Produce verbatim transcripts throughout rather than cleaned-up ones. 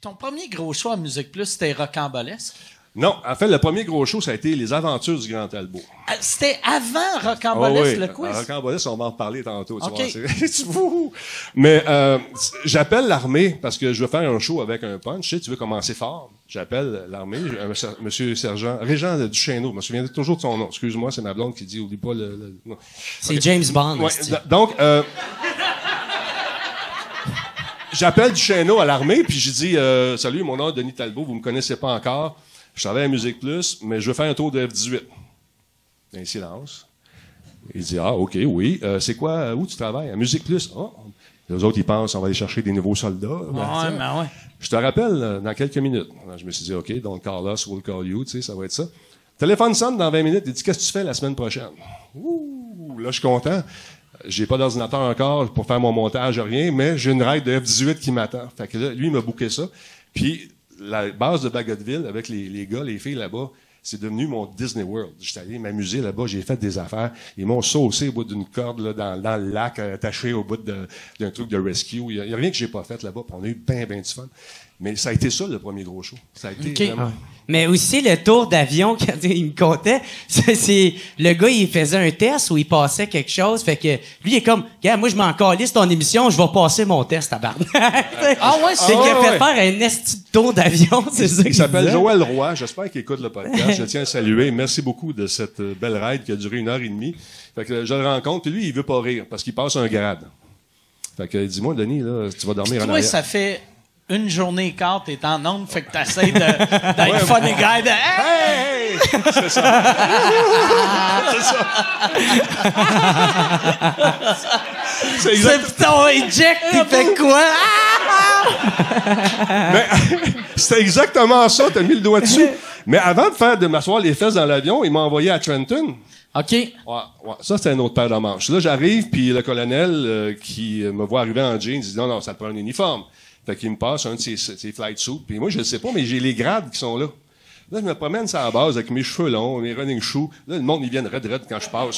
ton premier gros show à Musique Plus, c'était Rocambolesque? Non, en fait, le premier gros show, ça a été Les Aventures du Grand Talbot. Ah, c'était avant Rocambolesque, oh, oui. le quiz? Rocambolesque, on va en reparler tantôt. Tu okay. vois, c'est... Mais euh, j'appelle l'armée parce que je veux faire un show avec un punch. Tu sais, tu veux commencer fort. J'appelle l'armée, euh, monsieur sergent, Régent Duchesneau. Je me souviens toujours de son nom. Excuse-moi, c'est ma blonde qui dit, oublie pas le... le... Non. C'est okay. James Bond. Ouais, donc... Euh, j'appelle Duchesneau à l'armée, puis je dis euh, « Salut, mon nom est Denis Talbot, vous me connaissez pas encore. Je travaille à Musique Plus, mais je veux faire un tour de F dix-huit. » Un silence. Il dit « Ah, OK, oui. Euh, c'est quoi? Où tu travailles? À Musique Plus? Oh. » Les autres, ils pensent « On va aller chercher des nouveaux soldats. » ben, ouais, ben ouais. Je te rappelle euh, dans quelques minutes. Alors, je me suis dit « OK, donc call us, we'll call you. » Tu sais, ça va être ça. Téléphone sonne dans vingt minutes. Il dit « Qu'est-ce que tu fais la semaine prochaine? » Ouh, là, je suis content. J'ai pas d'ordinateur encore pour faire mon montage, rien, mais j'ai une ride de F dix-huit qui m'attend. Fait que là, lui, il m'a booké ça. Puis, la base de Bagotville, avec les, les gars, les filles là-bas, c'est devenu mon Disney World. J'étais allé m'amuser là-bas, j'ai fait des affaires. Ils m'ont saucé au bout d'une corde là, dans, dans le lac, attaché au bout de, d'un truc de rescue. Il y a, a rien que j'ai pas fait là-bas. On a eu bien, bien du fun. Mais ça a été ça, le premier gros show. Ça a été okay. vraiment... Mais aussi, le tour d'avion, quand il me comptait, c'est, c'est... Le gars, il faisait un test où il passait quelque chose. Fait que lui, il est comme, gars, moi, je m'en calisse ton émission, je vais passer mon test à barbe. Ah ouais, c'est ah, qu'il a fait ouais. faire un esti de tour d'avion, c'est ça. Il s'appelle disait. Joël Roy. J'espère qu'il écoute le podcast. Je tiens à saluer. Merci beaucoup de cette belle ride qui a duré une heure et demie. Fait que je le rencontre, puis lui, il veut pas rire parce qu'il passe un grade. Fait que dis-moi, Denis, là, tu vas dormir en arrière. Oui, ça fait... Une journée et quart, t'es en onde, fait que t'essaies de, d'être ouais, funny guy de hey! Hey! C'est ça. C'est ça. C'est exact... C'est ton eject, il fait quoi? Mais c'est exactement ça, t'as mis le doigt dessus. Mais avant de faire de m'asseoir les fesses dans l'avion, il m'a envoyé à Trenton. OK. Ouais, ouais. Ça, c'est un autre paire de manches. Là, j'arrive, puis le colonel euh, qui me voit arriver en jeans, il dit non, non, ça te prend un uniforme. Fait qu'il me passe un de ses, ses flight suits. Puis moi, je ne sais pas, mais j'ai les grades qui sont là. Là, je me promène sur la base avec mes cheveux longs, mes running shoes. Là, le monde, ils viennent raide, raide quand je passe.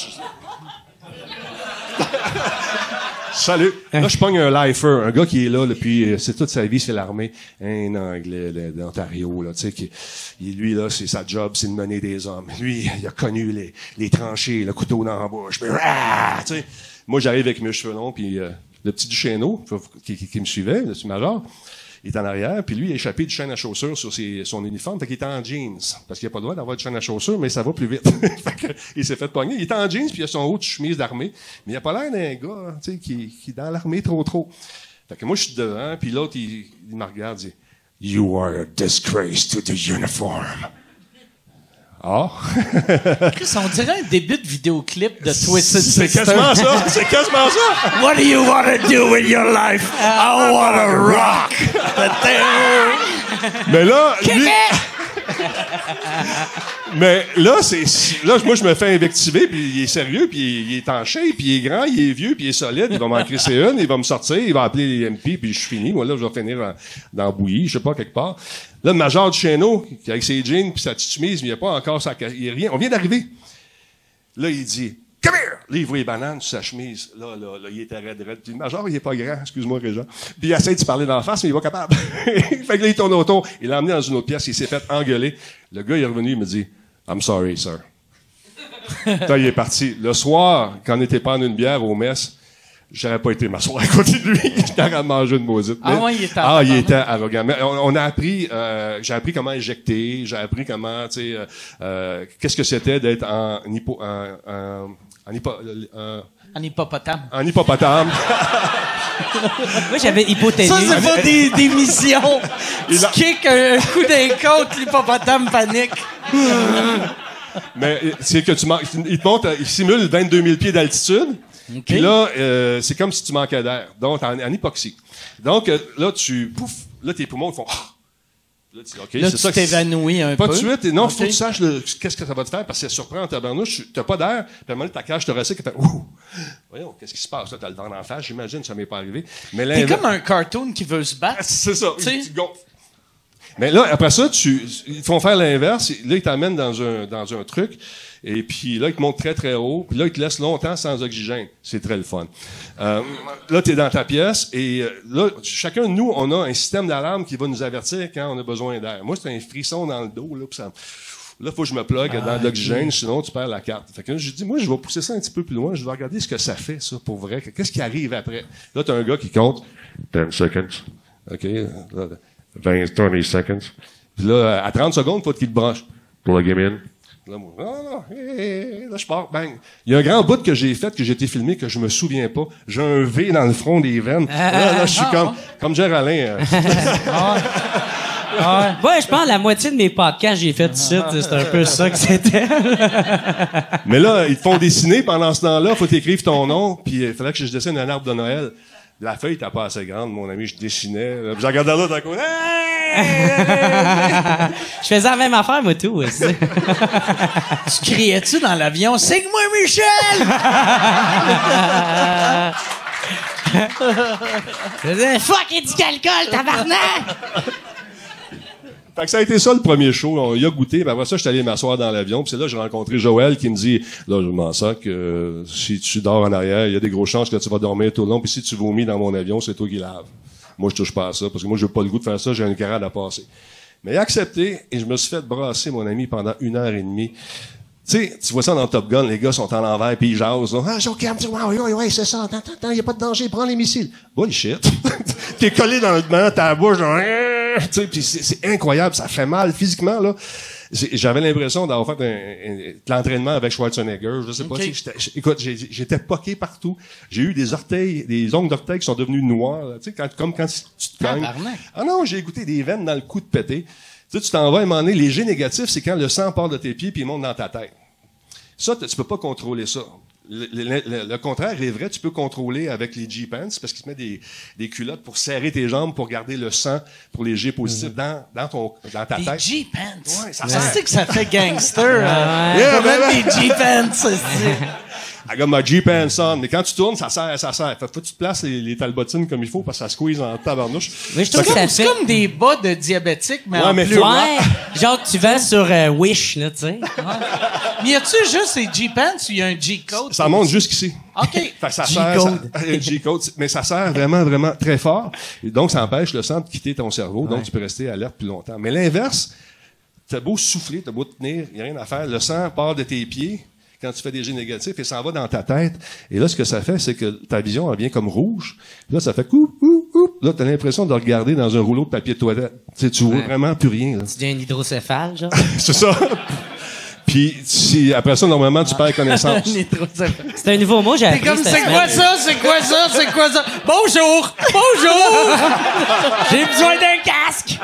Salut! Là, je pogne un lifer, un gars qui est là depuis, c'est toute sa vie, c'est l'armée. Un Anglais d'Ontario, là, tu sais, qui, lui, là, c'est sa job, c'est de mener des hommes. Lui, il a connu les, les tranchées, le couteau dans la bouche. Puis, ah, tu sais. Moi, j'arrive avec mes cheveux longs, puis euh, le petit Duchesneau, qui, qui, qui me suivait, le major, il est en arrière, puis lui, il a échappé du chaîne à chaussures sur ses, son uniforme, fait qu'il était en jeans. Parce qu'il n'a pas le droit d'avoir du chaîne à chaussures, mais ça va plus vite. Fait que, il s'est fait pogner. Il était en jeans, puis il a son haut de chemise d'armée. Mais il n'a pas l'air d'un gars, tu sais, qui, qui est dans l'armée trop trop. Fait que moi, je suis devant, puis l'autre, il, il me regarde, il dit « You are a disgrace to the uniform. » Ah. Chris, on dirait un début de vidéoclip de Twisted C'est Sister. quasiment ça. C'est quasiment ça. What do you want to do with your life? I want to rock. Mais là, lui... Mais là, c'est là, moi, je me fais invectiver, puis il est sérieux, puis il est en shape, puis il est grand, il est vieux, puis il est solide. Il va m'en crisser une, il va me sortir, il va appeler les M P, puis je suis fini. Moi, là, je vais finir dans, dans la bouillie, je sais pas, quelque part. Là, le major Duchesneau, qui avec ses jeans puis sa petite chemise, mais il n'y a pas encore sa... Il y a rien. On vient d'arriver. Là, il dit « Come here! » Là, il voit les bananes sur sa chemise. Là, là, là, il était raide, raide. Puis le major, il est pas grand, excuse-moi, Régent. Puis il essaie de se parler d'en face, mais il est pas capable. Fait que là, il tourne autour. Il l'a emmené dans une autre pièce, il s'est fait engueuler. Le gars, il est revenu, il me dit « I'm sorry, sir. » Là, il est parti. Le soir, quand on était prendre une bière au mess, j'aurais pas été m'asseoir à côté de lui. J'aurais mangé une maudite. Ah ouais, il était Ah, il était arrogant. Mais on, on a appris, euh, j'ai appris comment injecter, j'ai appris comment, tu sais, euh, euh, qu'est-ce que c'était d'être en hypo, en, en, en, hypo, euh, en hippopotame. En hippopotame. Moi, j'avais hypothénuse. Ça, c'est pas des, des missions. Tu a... kicks un coup d'un côte, l'hippopotame panique. Mais c'est que tu manques, il te monte, il simule vingt-deux mille pieds d'altitude. Okay. Puis là, euh, c'est comme si tu manquais d'air. Donc, en, en hypoxie. Donc, euh, là, tu, pouf, là, tes poumons, ils font, ah! Là, tu, okay, là, c'est tu ça t'évanouis un pas peu. Pas de suite. Et non, il okay. faut que tu saches le, qu'est-ce que ça va te faire, parce que c'est surprenant en tabarnouche. T'as pas d'air, puis à un moment donné, ta cage thoracique, elle fait, ouh! Voyons, qu'est-ce qui se passe, là? T'as le dent en face, j'imagine, ça m'est pas arrivé. Mais t'es comme un cartoon qui veut se battre. C'est ça. T'sais? Tu gonfles. Mais là, après ça, tu, ils te font faire l'inverse. Là, ils t'amènent dans un, dans un truc. Et puis là, ils te montent très, très haut. Puis là, ils te laissent longtemps sans oxygène. C'est très le fun. Euh, là, tu es dans ta pièce. Et euh, là, chacun de nous, on a un système d'alarme qui va nous avertir quand on a besoin d'air. Moi, c'est un frisson dans le dos. Là, puis ça, là, faut que je me plug ah, dans de l'oxygène, okay. Sinon tu perds la carte. Fait que là, j'ai dit, moi, je vais pousser ça un petit peu plus loin. Je vais regarder ce que ça fait, ça, pour vrai. Qu'est-ce qui arrive après? Là, t'as un gars qui compte ten seconds. OK. vingt, trente seconds. Puis là, à trente secondes, faut qu'il te branche. Plug him in. Là, moi, non, non, hé, là, je pars, bang. Il y a un grand bout que j'ai fait, que j'ai été filmé, que je me souviens pas. J'ai un V dans le front des veines. Là, là je suis comme, comme Géraldin. Euh. Ah ouais. Ouais, je pense que la moitié de mes podcasts j'ai fait ici, c'est un peu ça que c'était. Mais là, ils te font dessiner pendant ce temps-là, faut t'écrire ton nom, puis il fallait que je dessine un arbre de Noël. La feuille était pas assez grande, mon ami, je dessinais. Là, puis je regardais là d'un coup. Je faisais la même affaire, moi, tout aussi. Tu criais-tu dans l'avion? Signe-moi Michel! Je faisais fuck et du alcool, tabarnak! Fait que ça a été ça le premier show. On y a goûté. Ben après ça, je suis allé m'asseoir dans l'avion. Puis c'est là que j'ai rencontré Joël qui me dit, là, je m'en sac, euh, si tu dors en arrière, il y a des grosses chances que tu vas dormir tout le long. Puis si tu vomis dans mon avion, c'est toi qui laves. Moi, je touche pas à ça parce que moi, j'ai pas le goût de faire ça. J'ai une carade à passer. Mais il a accepté et je me suis fait brasser, mon ami, pendant une heure et demie. Tu sais, tu vois ça dans Top Gun, les gars sont en l'envers puis ils jasent. Là. Ah, OK, oui, oui, oui, c'est ça. Attends, attends, il n'y a pas de danger, prends les missiles. Bullshit. T'es collé dans le dans ta bouche, genre, tu sais, puis c'est, c'est incroyable, ça fait mal physiquement, là. J'avais l'impression d'avoir fait un, un, de l'entraînement avec Schwarzenegger. Je sais pas okay. si j'étais, écoute, j'ai, j'étais poqué partout. J'ai eu des orteils, des ongles d'orteils qui sont devenus noirs, tu sais, quand, comme quand tu te cognes. Ah non, j'ai écouté des veines dans le cou de pété. Tu sais, tu t'en vas à un moment donné, les G négatifs, c'est quand le sang part de tes pieds puis il monte dans ta tête. Ça, tu peux pas contrôler ça. Le, le, le, le contraire est vrai, tu peux contrôler avec les G-pants parce qu'ils te mettent des, des culottes pour serrer tes jambes pour garder le sang pour les G positifs mm-hmm. dans, dans, ton, dans ta des tête. Des G-pants? Ouais, ça ouais. sert. C'est que ça fait gangster. euh, yeah, même des G-pants, ça I got my G-pants on. Mais quand tu tournes, ça sert, ça sert. Faut que tu te places les, les talbotines comme il faut parce que ça squeeze en tabarnouche. Mais je trouve que ça c'est fait... comme des bas de diabétiques, mais ouais, en mais plus. Ouais, genre tu vas sur euh, Wish, là, tu sais. Ouais. Mais y a-tu juste les G-pants ou y a un G-code? Ça monte jusqu'ici. OK. Fait que ça sert, ça, un G-code. Mais ça sert vraiment, vraiment très fort. Et donc, ça empêche le sang de quitter ton cerveau. Ouais. Donc, tu peux rester alerte plus longtemps. Mais l'inverse, t'as beau souffler, t'as beau tenir, y a rien à faire. Le sang part de tes pieds quand tu fais des G négatifs et s'en va dans ta tête. Et là, ce que ça fait, c'est que ta vision, elle vient comme rouge. Là, ça fait coup, coup, coup. Là, t'as l'impression de regarder dans un rouleau de papier de toilette. Tu sais, tu vois ouais. vraiment plus rien, là. Tu deviens un hydrocéphale, genre? C'est ça. Puis, si, après ça, normalement, tu perds connaissance. C'est un nouveau mot, j'ai appris. T'es comme, c'est quoi ça? C'est quoi ça? C'est quoi ça? Bonjour! Bonjour! J'ai besoin d'un casque!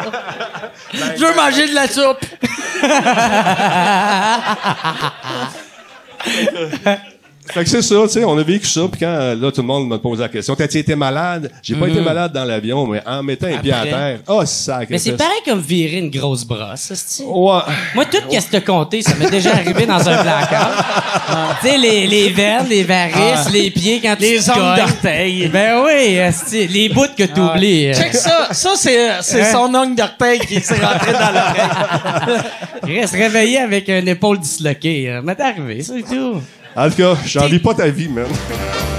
Je veux manger de la soupe! Fait que c'est ça, tu sais, on a vécu ça, puis quand, là, tout le monde me pose la question, t'as-tu été malade? J'ai pas mm-hmm. été malade dans l'avion, mais en mettant un pied à terre, oh, ça, mais c'est pareil comme virer une grosse brosse, c'est ouais. Moi, tout ce que t'as compté, ça m'est déjà arrivé dans un placard. Tu sais, les, les veines, les varices, ah. les pieds quand les tu te ongles d'orteil. Ben oui, esti, les bouts que t'oublies. Ah. Check ça, ça, c'est, c'est hein? son ongle d'orteil qui s'est rentré dans l'oreille. Il reste réveillé avec une épaule disloquée. M'est arrivé, c'est tout. En tout cas, j'envie pas ta vie, man.